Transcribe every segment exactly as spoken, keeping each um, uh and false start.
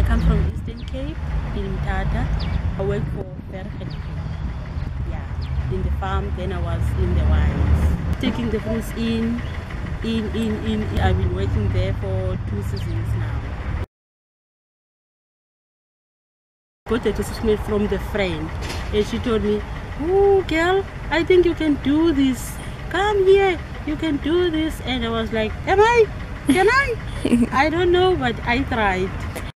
come from Eastern Cape, in Tata. I work for Vergelegen. Yeah, in the farm, then I was in the wines. Taking the fruits in, in, in, in. I've been working there for two seasons now. Got a testimony from the friend, and she told me, "Oh, girl, I think you can do this. Come here, you can do this." And I was like, "Am I? Can I? I don't know, but I tried."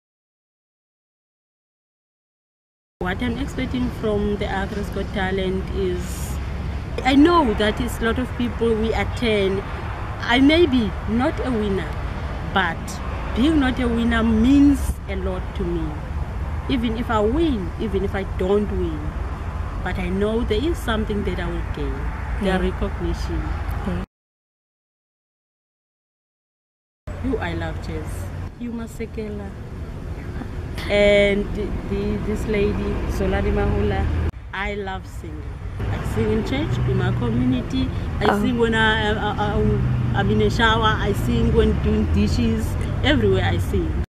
What I'm expecting from the Agri's Got Talent is, I know that it's a lot of people we attend. I may be not a winner, but being not a winner means a lot to me. Even if I win, even if I don't win, but I know there is something that I will gain, the yeah. recognition. Yeah. You, I love jazz. You Masekela. And the, the, this lady, Solari Mahula, I love singing. I sing in church, in my community. I oh. sing when I, I, I, I'm in a shower. I sing when doing dishes. Everywhere I sing.